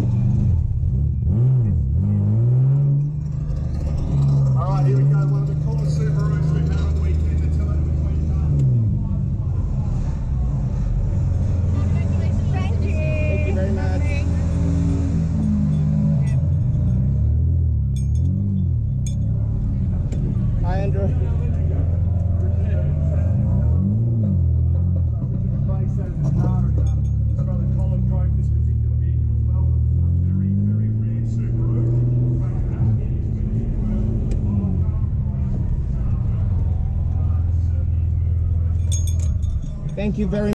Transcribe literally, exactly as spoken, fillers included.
Alright, here we go. One of the coolest Subarus we've had on the weekend. The Tiller between cars. Thank you. Thank you very much. Hi, Andrew. Thank you very much.